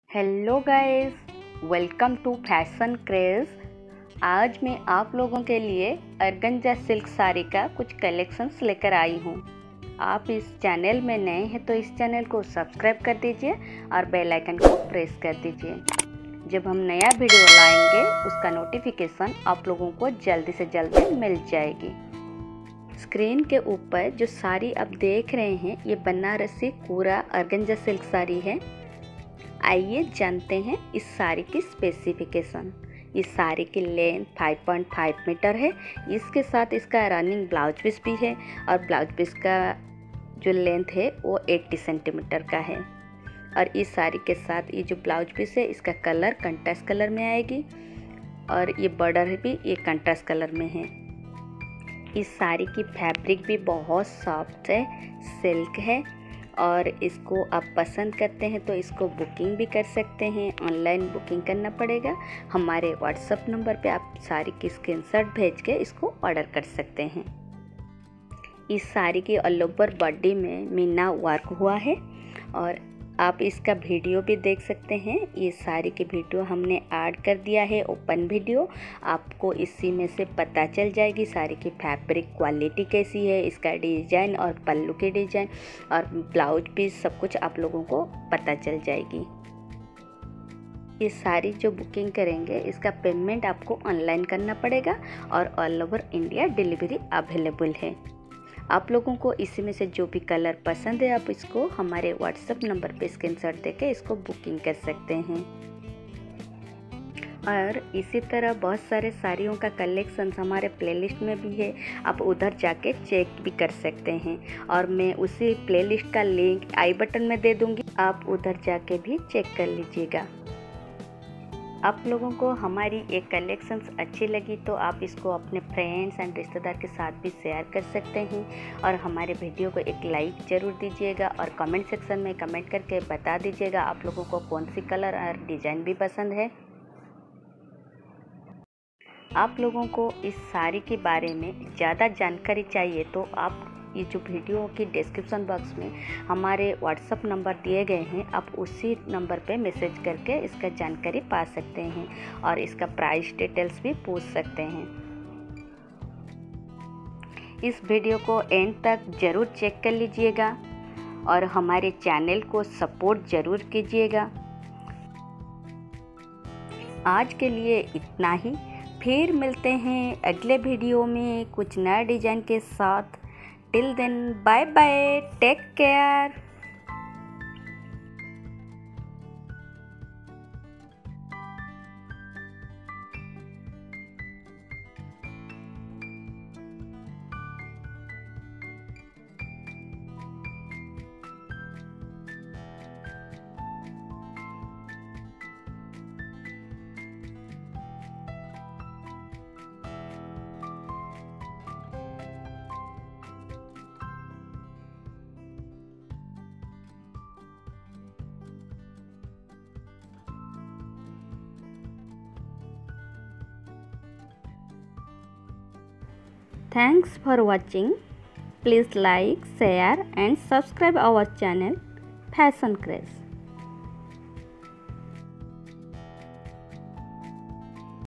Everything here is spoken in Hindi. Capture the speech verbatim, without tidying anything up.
Hello guys, welcome to fashion craze. आज मैं आप लोगों के लिए ऑर्गेन्जा सिल्क साड़ी का कुछ कलेक्शंस लेकर आई हूँ। आप इस चैनल में नए हैं तो इस चैनल को सब्सक्राइब कर दीजिए और बेल आइकन को प्रेस कर दीजिए। जब हम नया वीडियो लाएंगे उसका नोटिफिकेशन आप लोगों को जल्दी से जल्दी मिल जाएगी। स्क्रीन के ऊपर जो साड़ी आप देख रहे हैं ये बनारसी पूरा ऑर्गेन्जा सिल्क साड़ी है। आइए जानते हैं इस साड़ी की स्पेसिफिकेशन। इस साड़ी की लेंथ पाँच पॉइंट पाँच मीटर है। इसके साथ इसका रनिंग ब्लाउज पीस भी है और ब्लाउज पीस का जो लेंथ है वो अस्सी सेंटीमीटर का है। और इस साड़ी के साथ ये जो ब्लाउज पीस है इसका कलर कंट्रास्ट कलर में आएगी और ये बॉर्डर भी ये कंट्रास्ट कलर में है। इस साड़ी की फैब्रिक भी बहुत सॉफ्ट है, सिल्क है और इसको आप पसंद करते हैं तो इसको बुकिंग भी कर सकते हैं। ऑनलाइन बुकिंग करना पड़ेगा। हमारे व्हाट्सएप नंबर पे आप साड़ी की स्क्रीनशॉट भेज के इसको ऑर्डर कर सकते हैं। इस साड़ी की ऑल ओवर बॉडी में मीना वर्क हुआ है और आप इसका वीडियो भी देख सकते हैं। ये साड़ी की वीडियो हमने ऐड कर दिया है, ओपन वीडियो। आपको इसी में से पता चल जाएगी साड़ी की फैब्रिक क्वालिटी कैसी है, इसका डिज़ाइन और पल्लू की डिज़ाइन और ब्लाउज पीस सब कुछ आप लोगों को पता चल जाएगी। ये साड़ी जो बुकिंग करेंगे इसका पेमेंट आपको ऑनलाइन करना पड़ेगा और all over India delivery available है। आप लोगों को इसी में से जो भी कलर पसंद है आप इसको हमारे व्हाट्सएप नंबर पे स्क्रीनशॉट देके इसको बुकिंग कर सकते हैं। और इसी तरह बहुत सारे साड़ियों का कलेक्शन हमारे प्लेलिस्ट में भी है, आप उधर जाके चेक भी कर सकते हैं और मैं उसी प्लेलिस्ट का लिंक आई बटन में दे दूँगी, आप उधर जाके भी चेक कर लीजिएगा। आप लोगों को हमारी ये कलेक्शंस अच्छी लगी तो आप इसको अपने फ्रेंड्स एंड रिश्तेदार के साथ भी शेयर कर सकते हैं और हमारे वीडियो को एक लाइक ज़रूर दीजिएगा और कमेंट सेक्शन में कमेंट करके बता दीजिएगा आप लोगों को कौन सी कलर और डिज़ाइन भी पसंद है। आप लोगों को इस साड़ी के बारे में ज़्यादा जानकारी चाहिए तो आप ये जो वीडियो की डिस्क्रिप्शन बॉक्स में हमारे व्हाट्सएप नंबर दिए गए हैं, आप उसी नंबर पे मैसेज करके इसका जानकारी पा सकते हैं और इसका प्राइस डिटेल्स भी पूछ सकते हैं। इस वीडियो को एंड तक ज़रूर चेक कर लीजिएगा और हमारे चैनल को सपोर्ट ज़रूर कीजिएगा। आज के लिए इतना ही, फिर मिलते हैं अगले वीडियो में कुछ नया डिज़ाइन के साथ। Till then, bye bye, take care. Thanks for watching. Please like, share and subscribe our channel Fashion Craze.